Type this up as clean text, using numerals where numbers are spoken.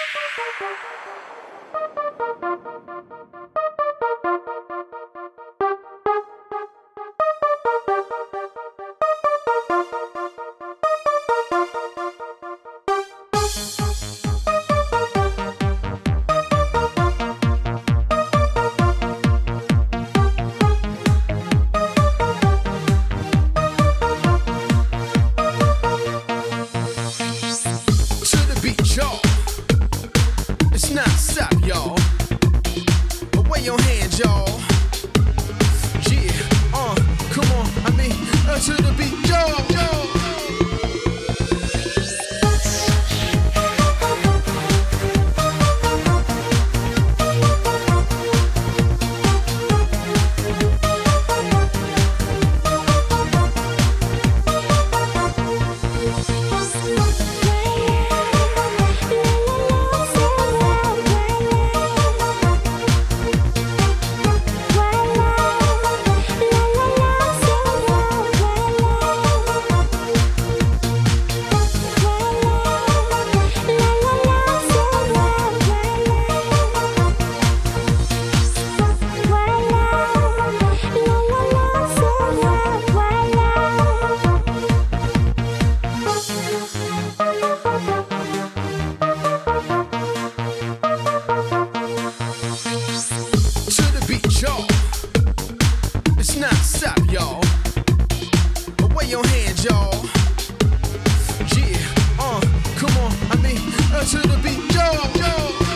It's not stop, y'all. But wave your hands, y'all. Yeah, come on, to the beat, y'all. It's not stop, y'all. But wave your hands, y'all. Yeah, come on, to the beat, y'all.